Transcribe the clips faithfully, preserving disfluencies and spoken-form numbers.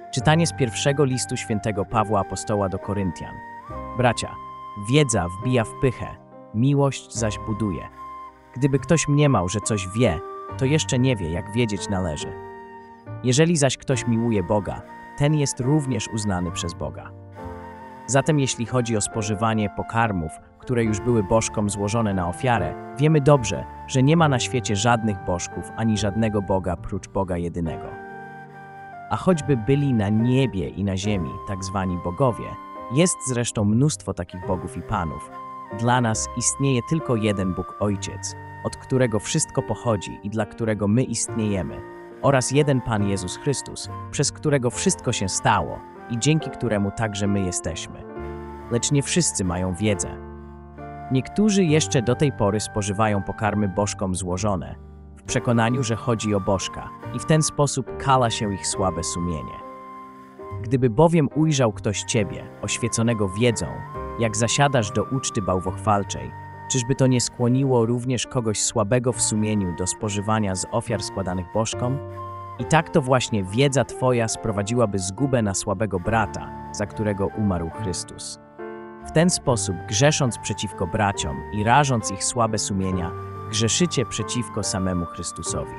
Czytanie z pierwszego listu świętego Pawła Apostoła do Koryntian. Bracia, wiedza wbija w pychę, miłość zaś buduje. Gdyby ktoś mniemał, że coś wie, to jeszcze nie wie, jak wiedzieć należy. Jeżeli zaś ktoś miłuje Boga, ten jest również uznany przez Boga. Zatem jeśli chodzi o spożywanie pokarmów, które już były bożkom złożone na ofiarę, wiemy dobrze, że nie ma na świecie żadnych bożków ani żadnego Boga prócz Boga jedynego. A choćby byli na niebie i na ziemi tak zwani bogowie, jest zresztą mnóstwo takich bogów i panów. Dla nas istnieje tylko jeden Bóg Ojciec, od którego wszystko pochodzi i dla którego my istniejemy, oraz jeden Pan Jezus Chrystus, przez którego wszystko się stało i dzięki któremu także my jesteśmy. Lecz nie wszyscy mają wiedzę. Niektórzy jeszcze do tej pory spożywają pokarmy bożkom złożone, w przekonaniu, że chodzi o bożka, i w ten sposób kala się ich słabe sumienie. Gdyby bowiem ujrzał ktoś ciebie, oświeconego wiedzą, jak zasiadasz do uczty bałwochwalczej, czyżby to nie skłoniło również kogoś słabego w sumieniu do spożywania z ofiar składanych bożkom? I tak to właśnie wiedza twoja sprowadziłaby zgubę na słabego brata, za którego umarł Chrystus. W ten sposób, grzesząc przeciwko braciom i rażąc ich słabe sumienia, grzeszycie przeciwko samemu Chrystusowi.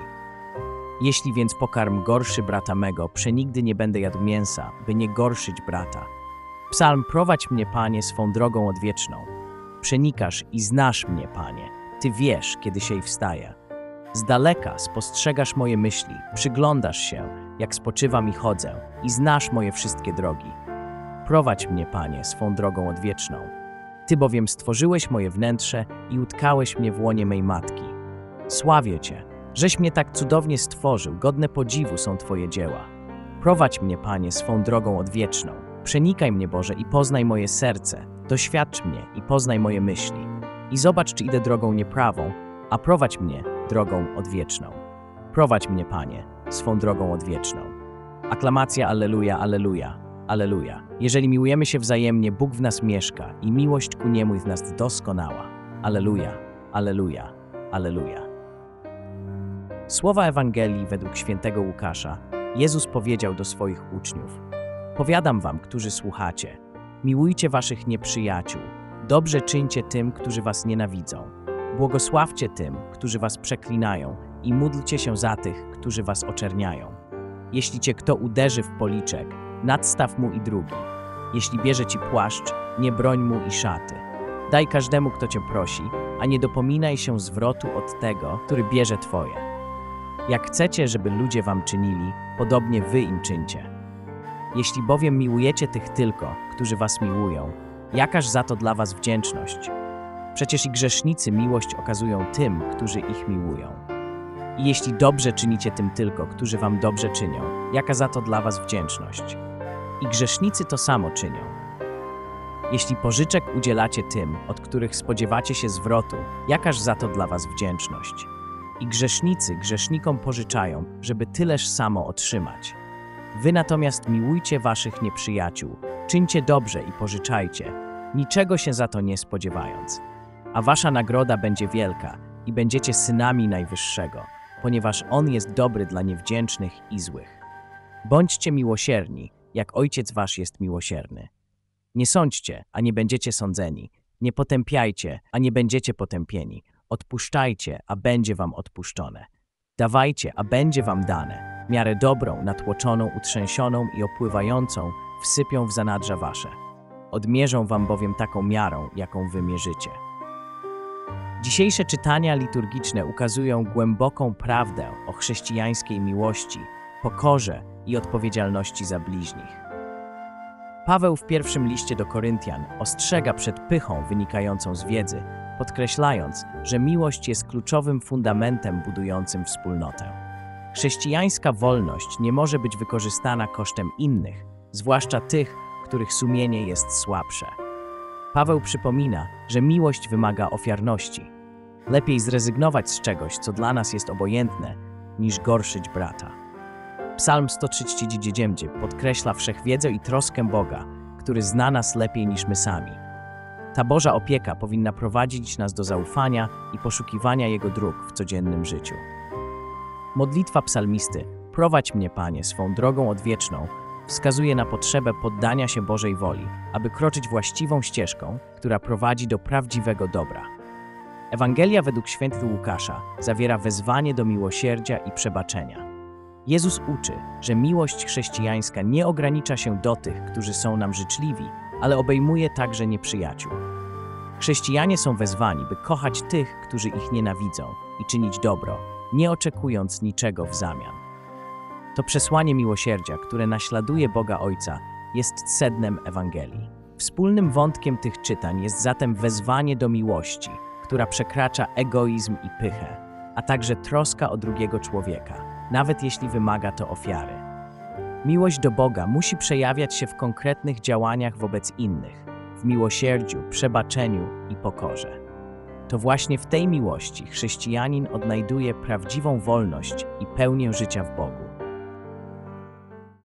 Jeśli więc pokarm gorszy brata mego, przenigdy nie będę jadł mięsa, by nie gorszyć brata. Psalm: prowadź mnie, Panie, swą drogą odwieczną. Przenikasz i znasz mnie, Panie. Ty wiesz, kiedy się i wstaje. Z daleka spostrzegasz moje myśli, przyglądasz się, jak spoczywam i chodzę, i znasz moje wszystkie drogi. Prowadź mnie, Panie, swą drogą odwieczną. Ty bowiem stworzyłeś moje wnętrze i utkałeś mnie w łonie mej matki. Sławię Cię, żeś mnie tak cudownie stworzył, godne podziwu są Twoje dzieła. Prowadź mnie, Panie, swą drogą odwieczną. Przenikaj mnie, Boże, i poznaj moje serce. Doświadcz mnie i poznaj moje myśli. I zobacz, czy idę drogą nieprawą, a prowadź mnie drogą odwieczną. Prowadź mnie, Panie, swą drogą odwieczną. Aklamacja, alleluja, alleluja, alleluja. Jeżeli miłujemy się wzajemnie, Bóg w nas mieszka i miłość ku Niemu jest w nas doskonała. Alleluja, alleluja, alleluja. Słowa Ewangelii według świętego Łukasza. Jezus powiedział do swoich uczniów: powiadam wam, którzy słuchacie, miłujcie waszych nieprzyjaciół, dobrze czyńcie tym, którzy was nienawidzą, błogosławcie tym, którzy was przeklinają i módlcie się za tych, którzy was oczerniają. Jeśli cię kto uderzy w policzek, nadstaw mu i drugi. Jeśli bierze ci płaszcz, nie broń mu i szaty. Daj każdemu, kto cię prosi, a nie dopominaj się zwrotu od tego, który bierze twoje. Jak chcecie, żeby ludzie wam czynili, podobnie wy im czyńcie. Jeśli bowiem miłujecie tych tylko, którzy was miłują, jakaż za to dla was wdzięczność? Przecież i grzesznicy miłość okazują tym, którzy ich miłują. I jeśli dobrze czynicie tym tylko, którzy wam dobrze czynią, jaka za to dla was wdzięczność? I grzesznicy to samo czynią. Jeśli pożyczek udzielacie tym, od których spodziewacie się zwrotu, jakaż za to dla was wdzięczność? I grzesznicy grzesznikom pożyczają, żeby tyleż samo otrzymać. Wy natomiast miłujcie waszych nieprzyjaciół, czyńcie dobrze i pożyczajcie, niczego się za to nie spodziewając. A wasza nagroda będzie wielka i będziecie synami Najwyższego, ponieważ On jest dobry dla niewdzięcznych i złych. Bądźcie miłosierni, jak Ojciec wasz jest miłosierny. Nie sądźcie, a nie będziecie sądzeni. Nie potępiajcie, a nie będziecie potępieni. Odpuszczajcie, a będzie wam odpuszczone. Dawajcie, a będzie wam dane. Miarę dobrą, natłoczoną, utrzęsioną i opływającą wsypią w zanadrza wasze. Odmierzą wam bowiem taką miarą, jaką wy mierzycie. Dzisiejsze czytania liturgiczne ukazują głęboką prawdę o chrześcijańskiej miłości, pokorze i odpowiedzialności za bliźnich. Paweł w pierwszym liście do Koryntian ostrzega przed pychą wynikającą z wiedzy, podkreślając, że miłość jest kluczowym fundamentem budującym wspólnotę. Chrześcijańska wolność nie może być wykorzystana kosztem innych, zwłaszcza tych, których sumienie jest słabsze. Paweł przypomina, że miłość wymaga ofiarności. Lepiej zrezygnować z czegoś, co dla nas jest obojętne, niż gorszyć brata. Psalm sto trzydzieści dziewięć podkreśla wszechwiedzę i troskę Boga, który zna nas lepiej niż my sami. Ta Boża opieka powinna prowadzić nas do zaufania i poszukiwania Jego dróg w codziennym życiu. Modlitwa psalmisty: prowadź mnie, Panie, swą drogą odwieczną, wskazuje na potrzebę poddania się Bożej woli, aby kroczyć właściwą ścieżką, która prowadzi do prawdziwego dobra. Ewangelia według świętego Łukasza zawiera wezwanie do miłosierdzia i przebaczenia. Jezus uczy, że miłość chrześcijańska nie ogranicza się do tych, którzy są nam życzliwi, ale obejmuje także nieprzyjaciół. Chrześcijanie są wezwani, by kochać tych, którzy ich nienawidzą i czynić dobro, nie oczekując niczego w zamian. To przesłanie miłosierdzia, które naśladuje Boga Ojca, jest sednem Ewangelii. Wspólnym wątkiem tych czytań jest zatem wezwanie do miłości, która przekracza egoizm i pychę, a także troska o drugiego człowieka, nawet jeśli wymaga to ofiary. Miłość do Boga musi przejawiać się w konkretnych działaniach wobec innych, w miłosierdziu, przebaczeniu i pokorze. To właśnie w tej miłości chrześcijanin odnajduje prawdziwą wolność i pełnię życia w Bogu.